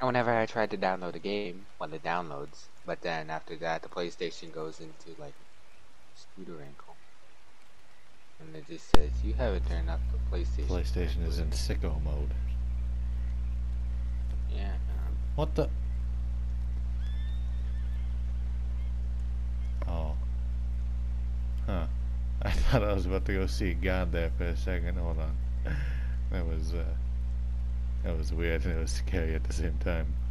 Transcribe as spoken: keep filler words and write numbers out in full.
whenever I tried to download a game, when it downloads, but then after that, the PlayStation goes into like scooter ankle, and it just says you haven't turned up the PlayStation. PlayStation is in sicko mode. Yeah. Um, What the? Oh. Huh. I thought I was about to go see God there for a second. Hold on. That was, uh, that was weird and it was scary at the same time.